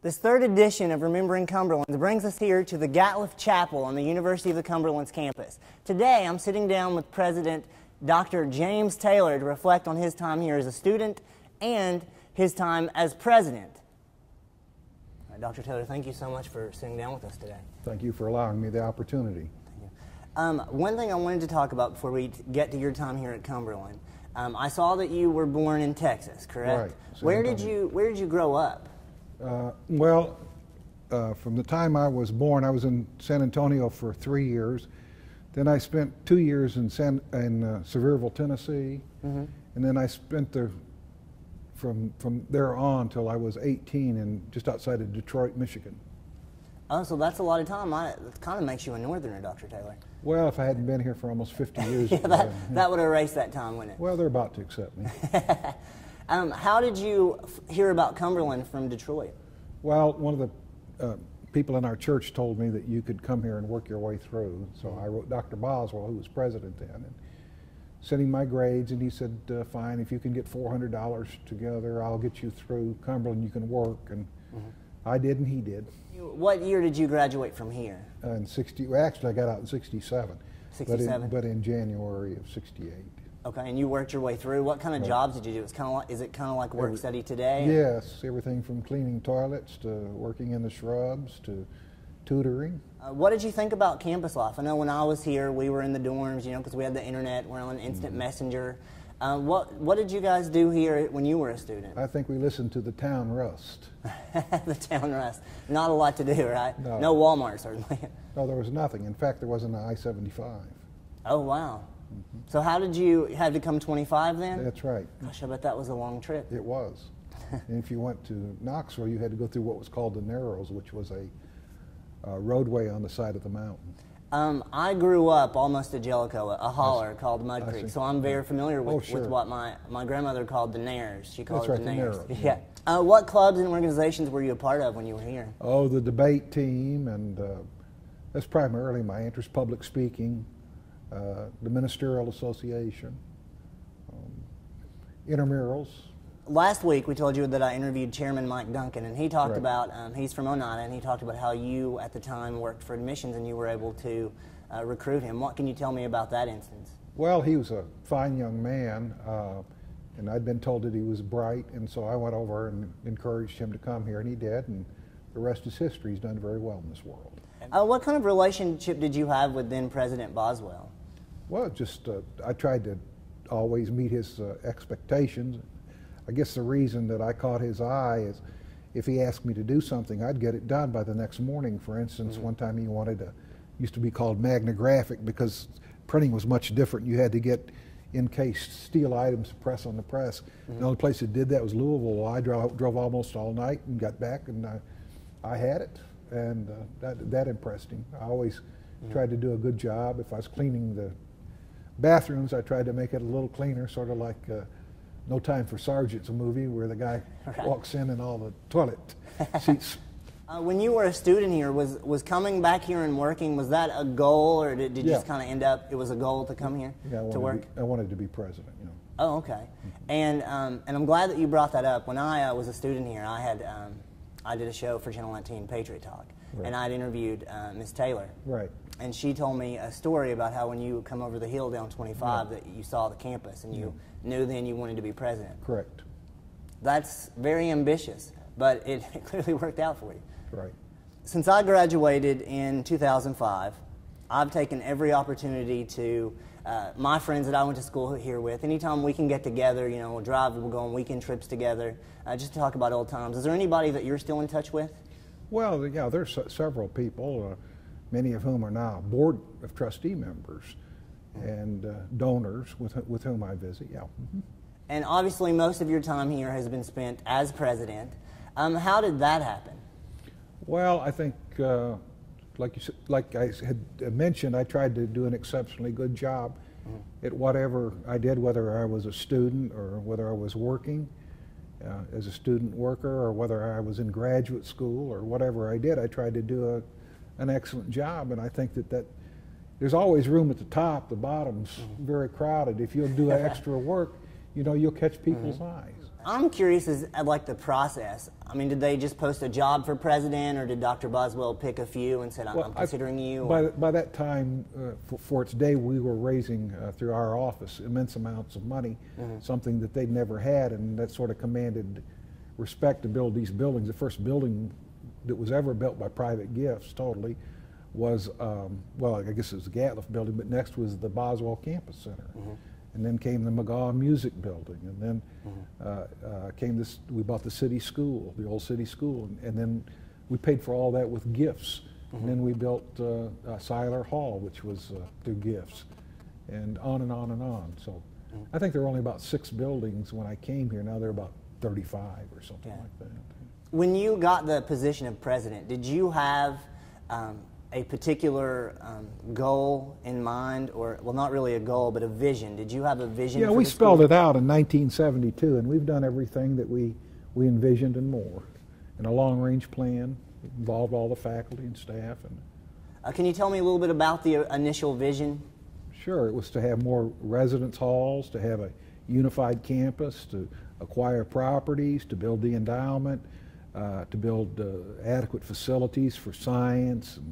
This third edition of Remembering Cumberlands brings us here to the Gatliff Chapel on the University of the Cumberlands campus. Today, I'm sitting down with President Dr. James Taylor to reflect on his time here as a student and his time as president. Dr. Taylor, thank you so much for sitting down with us today. Thank you for allowing me the opportunity. Thank you. One thing I wanted to talk about before we get to your time here at Cumberland, I saw that you were born in Texas, correct? Right. Where did you grow up? From the time I was born, I was in San Antonio for 3 years. Then I spent 2 years in Sevierville, Tennessee, and then I spent there from there on till I was 18 and just outside of Detroit, Michigan. Oh, so that's a lot of time. It kind of makes you a northerner, Dr. Taylor. Well, if I hadn't been here for almost 50 years. Yeah, that would erase that time, wouldn't it? Well, they're about to accept me. How did you hear about Cumberland from Detroit? Well, one of the people in our church told me that you could come here and work your way through. So I wrote Dr. Boswell, who was president then, and sent him my grades, and he said, fine, if you can get $400 together, I'll get you through Cumberland, you can work. And I did, and he did. What year did you graduate from here? Well, actually, I got out in 67. 67? But in January of 68. Okay, and you worked your way through. What kind of jobs did you do? Is it kind of like work study today? Yes, everything from cleaning toilets to working in the shrubs to tutoring. What did you think about campus life? I know when I was here, we were in the dorms, you know, because we had the internet. We're on instant messenger. What did you guys do here when you were a student? I think we listened to the town rust. The town rust. Not a lot to do, right? No. No Walmart, certainly. No, there was nothing. In fact, there wasn't an I-75. Oh, wow. So how did you have to come 25 then? That's right. Gosh, I bet that was a long trip. It was. And if you went to Knoxville, you had to go through what was called the Narrows, which was a roadway on the side of the mountain. I grew up almost at Jellicoe, a holler called Mud Creek, so I'm very familiar with, sure. with what my grandmother called the Nares. She called That's it right, the Nares. the Narrows, Yeah. What clubs and organizations were you a part of when you were here? Oh, the debate team, and that's primarily my interest, public speaking, the Ministerial Association, intramurals. Last week we told you that I interviewed Chairman Mike Duncan, and he talked about, he's from Oneida, and he talked about how you at the time worked for admissions and you were able to recruit him. What can you tell me about that instance? Well, he was a fine young man, and I'd been told that he was bright, and so I went over and encouraged him to come here, and he did, and the rest is history. He's done very well in this world. What kind of relationship did you have with then President Boswell? Well, just I tried to always meet his expectations. I guess the reason that I caught his eye is if he asked me to do something, I'd get it done by the next morning. For instance, one time he wanted used to be called magnographic because printing was much different. You had to get encased steel items to press on the press. The only place that did that was Louisville. Well, I drove almost all night and got back, and I had it, and that impressed him. I always tried to do a good job. If I was cleaning the bathrooms, I tried to make it a little cleaner, sort of like No Time for Sergeant's, a movie where the guy walks in and all the toilet seats. When you were a student here, was coming back here and working, was that a goal, or did you just kind of end up, it was a goal to come here to work? I wanted to be president, you know. Oh, okay. And I'm glad that you brought that up. When I was a student here, I did a show for Channel 19, Patriot Talk, and I'd interviewed Miss Taylor. Right. And she told me a story about how when you would come over the hill down 25 that you saw the campus and you knew then you wanted to be president. Correct. That's very ambitious, but it clearly worked out for you. Right. Since I graduated in 2005, I've taken every opportunity to, my friends that I went to school here with, anytime we can get together, you know, we'll go on weekend trips together, just to talk about old times. Is there anybody that you're still in touch with? Well, yeah, there's several people, many of whom are now board of trustee members and donors with whom I visit, yeah. And obviously most of your time here has been spent as president. How did that happen? Well, I think, like I had mentioned, I tried to do an exceptionally good job at whatever I did, whether I was a student or whether I was working as a student worker or whether I was in graduate school or whatever I did. I tried to do an excellent job, and I think that there's always room at the top. The bottom's very crowded. If you'll do extra work, you know, you'll catch people's eyes. I'm curious as like the process. I mean, did they just post a job for president, or did Dr. Boswell pick a few and said, I'm considering you? By that time, for its day, we were raising, through our office, immense amounts of money, something that they'd never had, and that sort of commanded respect to build these buildings. The first building that was ever built by private gifts, totally, was, well, I guess it was the Gatliff building, but next was the Boswell Campus Center. And then came the McGaw Music Building, and then came this, we bought the city school, the old city school, and then we paid for all that with gifts. And then we built Seiler Hall, which was through gifts, and on and on and on. So I think there were only about 6 buildings when I came here. Now there are about 35 or something like that. When you got the position of president, did you have a particular goal in mind, or, well, not really a goal, but a vision? Did you have a vision? Yeah, we spelled it out in 1972, and we've done everything that we envisioned and more. And a long-range plan involved all the faculty and staff. And can you tell me a little bit about the initial vision? Sure. It was to have more residence halls, to have a unified campus, to acquire properties, to build the endowment, to build adequate facilities for science and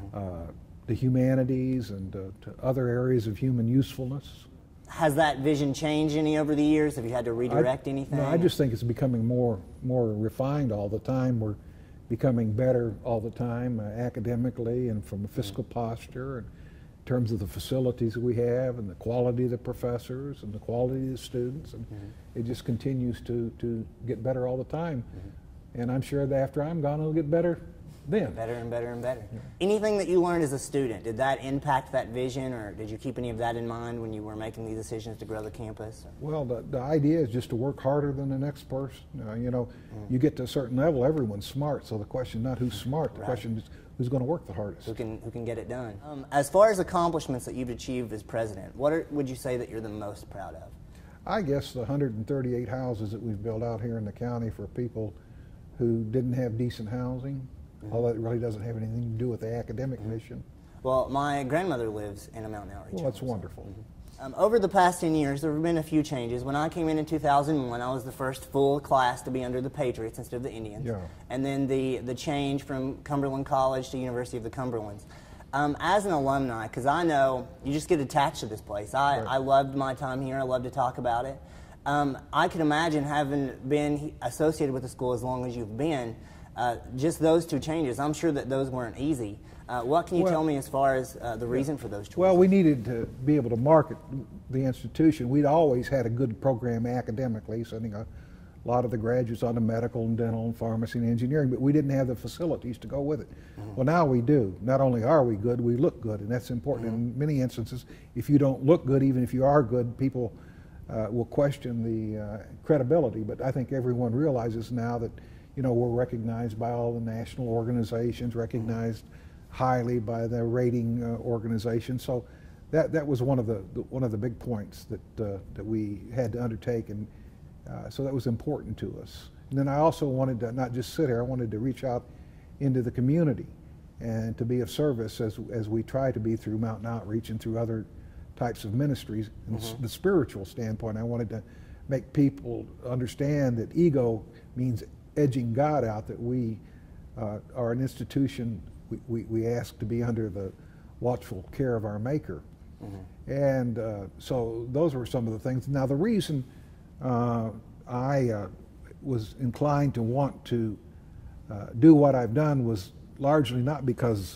the humanities and to other areas of human usefulness. Has that vision changed any over the years? Have you had to redirect anything? No, I just think it's becoming more refined all the time. We're becoming better all the time academically and from a fiscal posture, and in terms of the facilities that we have and the quality of the professors and the quality of the students. And it just continues to get better all the time. And I'm sure that after I'm gone, it'll get better then. Better and better and better. Anything that you learned as a student, did that impact that vision, or did you keep any of that in mind when you were making these decisions to grow the campus? Well, the idea is just to work harder than the next person. You know, you get to a certain level, everyone's smart, so the question is not who's smart, the question is who's going to work the hardest. Who can get it done. As far as accomplishments that you've achieved as president, what would you say that you're the most proud of? I guess the 138 houses that we've built out here in the county for people who didn't have decent housing, although it really doesn't have anything to do with the academic mission. Well, my grandmother lives in a mountain outreach. Well, that's wonderful. Over the past 10 years, there have been a few changes. When I came in 2001, I was the first full class to be under the Patriots instead of the Indians. Yeah. And then the change from Cumberland College to University of the Cumberlands. As an alumni, because I know you just get attached to this place. I loved my time here. I love to talk about it. I can imagine, having been associated with the school as long as you've been, just those two changes, I'm sure that those weren't easy. What can you tell me as far as the reason for those choices? Well, we needed to be able to market the institution. We'd always had a good program academically, sending a lot of the graduates on to medical and dental and pharmacy and engineering, but we didn't have the facilities to go with it. Well, now we do. Not only are we good, we look good, and that's important. In many instances, if you don't look good, even if you are good, people will question the credibility. But I think everyone realizes now that, you know, we're recognized by all the national organizations, recognized highly by the rating organizations. So that was one of the big points that we had to undertake, and so that was important to us. And then I also wanted to not just sit here. I wanted to reach out into the community and to be of service as we try to be through Mountain Outreach and through other types of ministries. And the spiritual standpoint, I wanted to make people understand that ego means edging God out, that we are an institution we ask to be under the watchful care of our Maker. And so those were some of the things. Now, the reason I was inclined to want to do what I've done was largely not because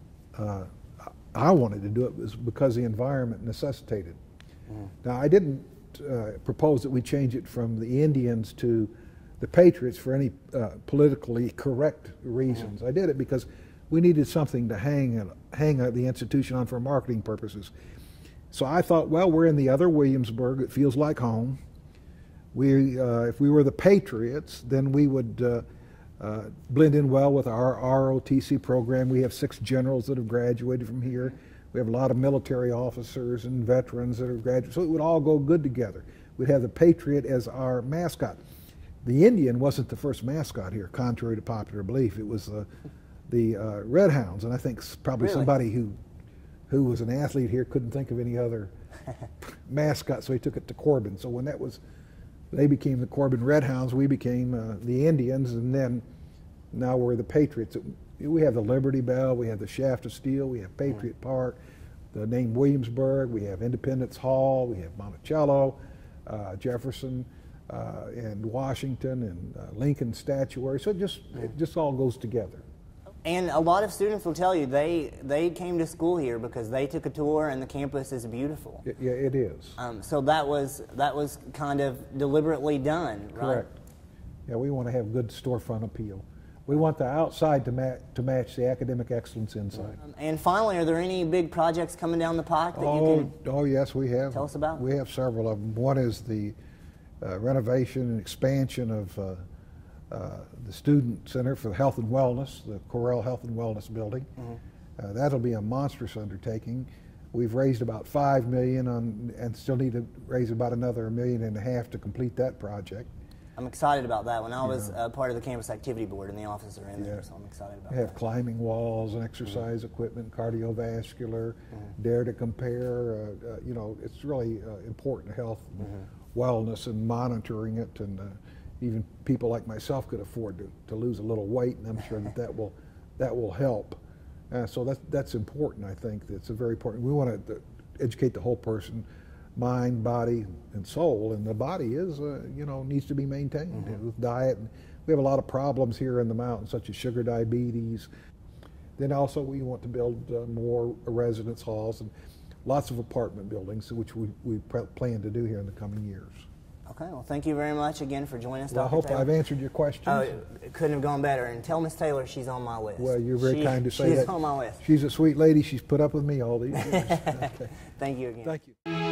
I wanted to do it, was because the environment necessitated. Now, I didn't propose that we change it from the Indians to the Patriots for any politically correct reasons. I did it because we needed something to hang the institution on for marketing purposes. So I thought, well, we're in the other Williamsburg. It feels like home. If we were the Patriots, then we would blend in well with our ROTC program. We have 6 generals that have graduated from here. We have a lot of military officers and veterans that have graduated. So it would all go good together. We'd have the Patriot as our mascot. The Indian wasn't the first mascot here, contrary to popular belief. It was the Red Hounds, and I think probably somebody who was an athlete here couldn't think of any other mascot, so he took it to Corbin. So when that was They became the Corbin Redhounds, we became the Indians, and then now we're the Patriots. We have the Liberty Bell, we have the Shaft of Steel, we have Patriot Park, the name Williamsburg, we have Independence Hall, we have Monticello, Jefferson, and Washington, and Lincoln Statuary. So it just all goes together. And a lot of students will tell you they came to school here because they took a tour and the campus is beautiful. Yeah, it is. So that was kind of deliberately done, right? Correct. Yeah, we want to have good storefront appeal. We want the outside to match the academic excellence inside. And finally, are there any big projects coming down the pike that you can Oh, yes, we have. Tell us about? We have several of them. One is the renovation and expansion of the Student Center for Health and Wellness, the Correll Health and Wellness building. That'll be a monstrous undertaking. We've raised about $5 million and still need to raise about another $1.5 million to complete that project. I'm excited about that one. I was part of the campus activity board and the offices are in there, so I'm excited about that. We have climbing walls and exercise equipment, cardiovascular, Dare to Compare. You know, it's really important health, wellness, and monitoring it, and even people like myself could afford to lose a little weight, and I'm sure that will help. So that's important. I think it's a very important. We want to educate the whole person, mind, body, and soul, and the body is needs to be maintained with diet. And we have a lot of problems here in the mountains, such as sugar diabetes. Then also we want to build more residence halls and lots of apartment buildings, which we plan to do here in the coming years. Okay, well, thank you very much again for joining us, Well, Dr. I hope Taylor. I've answered your questions. Oh, it couldn't have gone better. And tell Miss Taylor she's on my list. Well, you're very kind to say that. She's on my list. She's a sweet lady. She's put up with me all these years. Okay. Thank you again. Thank you.